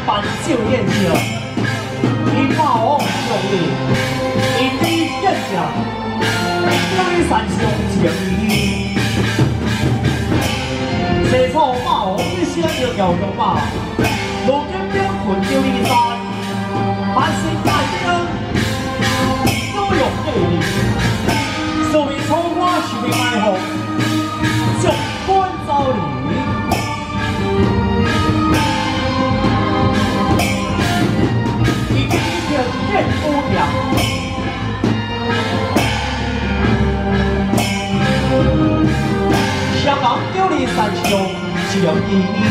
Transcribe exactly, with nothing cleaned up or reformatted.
办酒宴时，伊霸王兄弟，伊第一见下，叫你三兄情义。西楚霸王一生就叫做霸，如今兵困九里山，万心大惊，都用对你，所以楚我是被埋伏，将官招离。 见姑娘，香港九里三兄情义。